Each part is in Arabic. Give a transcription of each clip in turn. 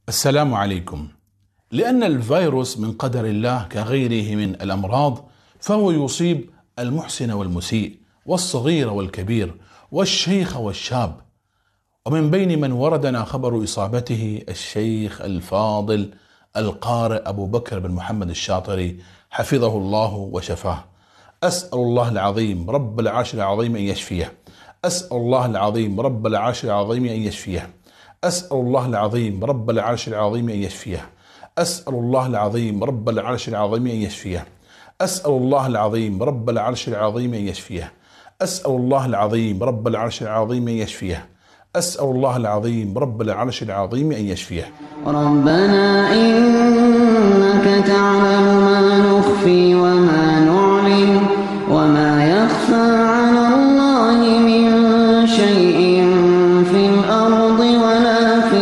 السلام عليكم. لأن الفيروس من قدر الله كغيره من الأمراض، فهو يصيب المحسن والمسيء والصغير والكبير والشيخ والشاب. ومن بين من وردنا خبر إصابته الشيخ الفاضل القارئ أبو بكر بن محمد الشاطري حفظه الله وشفاه. أسأل الله العظيم رب العرش العظيم أن يشفيه. أسأل الله العظيم رب العرش العظيم أن يشفيه. أسأل الله العظيم رب العرش العظيم أن يشفيه. أسأل الله العظيم رب العرش العظيم أن يشفيه. أسأل الله العظيم رب العرش العظيم أن يشفيه. أسأل الله العظيم رب العرش العظيم أن يشفيه. أسأل الله العظيم رب العرش العظيم أن يشفيه. ربنا إنك تعلم ما نخفي وما نعلن وما يخفى على الله من شيء في الأرض ولا في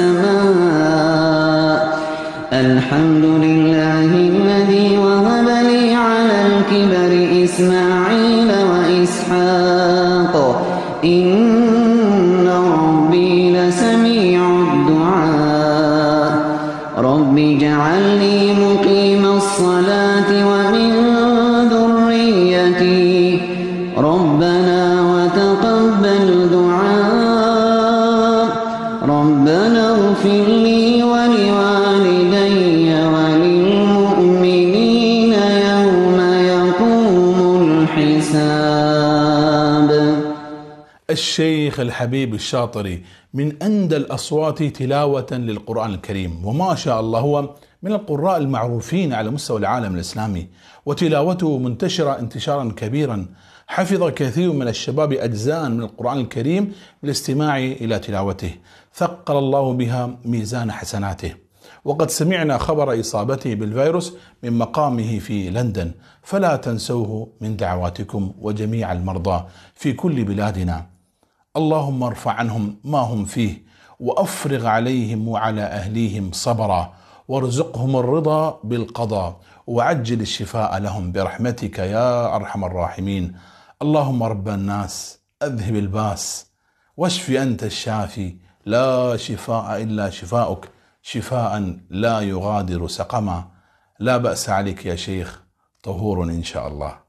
السماء. الحمد لله الذي وهب لي على الكبر إسماعيل وإسحاق إن ربي لسميع الدعاء. رب اجعلني مقيم الصلاة ومن ذريتي ربنا وتقبل دعاء. ربنا اغفر لي ولوالدي وللمؤمنين يوم يقوم الحساب. الشيخ الحبيب الشاطري من أندى الأصوات تلاوة للقرآن الكريم، وما شاء الله هو من القراء المعروفين على مستوى العالم الإسلامي، وتلاوته منتشرة انتشارا كبيرا. حفظ كثير من الشباب أجزاء من القرآن الكريم بالاستماع إلى تلاوته، ثقل الله بها ميزان حسناته. وقد سمعنا خبر إصابته بالفيروس من مقامه في لندن، فلا تنسوه من دعواتكم وجميع المرضى في كل بلادنا. اللهم ارفع عنهم ما هم فيه، وأفرغ عليهم وعلى أهليهم صبرا، وارزقهم الرضا بالقضاء، وعجل الشفاء لهم برحمتك يا أرحم الراحمين. اللهم رب الناس أذهب الباس، واشف أنت الشافي، لا شفاء إلا شفاؤك، شفاء لا يغادر سقما. لا بأس عليك يا شيخ، طهور إن شاء الله.